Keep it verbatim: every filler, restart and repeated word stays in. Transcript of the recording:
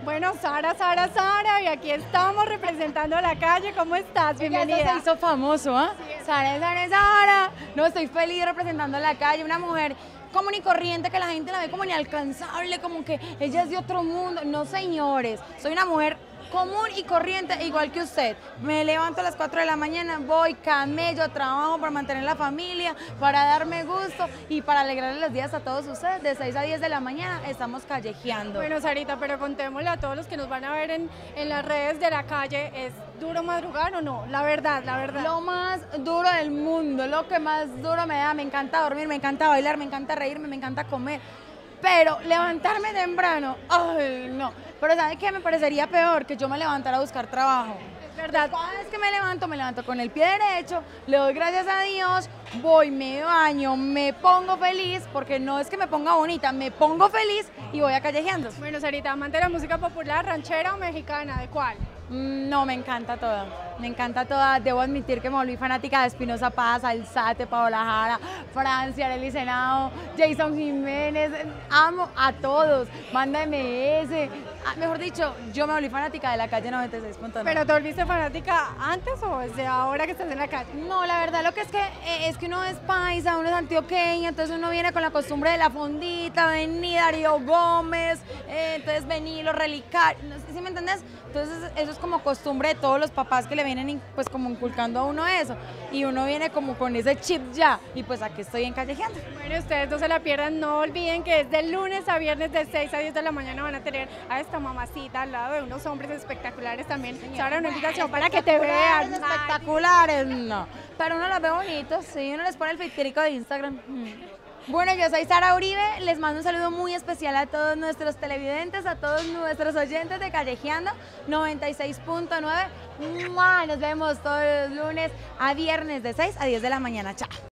Bueno, Sara, Sara, Sara, y aquí estamos representando la calle. ¿Cómo estás? Bienvenida. Ya se hizo famoso, ¿ah? ¿eh? Sí. Sara, Sara, Sara. No, estoy feliz representando la calle, una mujer común y corriente que la gente la ve como inalcanzable, como que ella es de otro mundo. No, señores, soy una mujer común y corriente, igual que usted. Me levanto a las cuatro de la mañana, voy, camello, trabajo para mantener la familia, para darme gusto y para alegrarle los días a todos ustedes. De seis a diez de la mañana estamos callejeando. Bueno, Sarita, pero contémosle a todos los que nos van a ver en, en las redes de la calle, ¿es duro madrugar o no? La verdad, la verdad. Lo más duro del mundo, lo que más duro me da. Me encanta dormir, me encanta bailar, me encanta reírme, me encanta comer. Pero levantarme temprano, ay, no. Pero ¿sabe qué? Me parecería peor que yo me levantara a buscar trabajo. Es verdad. Cada vez que me levanto, me levanto con el pie derecho, le doy gracias a Dios, voy, me baño, me pongo feliz, porque no es que me ponga bonita, me pongo feliz y voy a callejeando. Bueno, Sarita, amante de la música popular, ranchera o mexicana, ¿de cuál? No, me encanta toda, me encanta toda. Debo admitir que me volví fanática de Espinoza Paz, Alzate, Paola Jara, Francia, Arely Senado, Jason Jiménez. Amo a todos, Banda M S. Mejor dicho, yo me volví fanática de la calle noventa y seis punto nueve. ¿Pero te volviste fanática antes o desde ahora que estás en la calle? No, la verdad lo que es que eh, es que uno es paisa, uno es antioqueña, entonces uno viene con la costumbre de la fondita, vení Darío Gómez, eh, entonces vení los relicarios, no sé si me entendés. Entonces eso es como costumbre de todos los papás que le vienen pues como inculcando a uno eso, y uno viene como con ese chip ya, y pues aquí estoy en callejeando. Bueno, ustedes no se la pierdan, no olviden que es de lunes a viernes de seis a diez de la mañana van a tener a esta mamacita al lado de unos hombres espectaculares también. Sara, una invitación para que te vean. Espectaculares, no, pero uno los ve bonitos, sí, uno les pone el filtrico de Instagram. Bueno, yo soy Sara Uribe, les mando un saludo muy especial a todos nuestros televidentes, a todos nuestros oyentes de Callejeando noventa y seis punto nueve. Nos vemos todos los lunes a viernes de seis a diez de la mañana. Chao.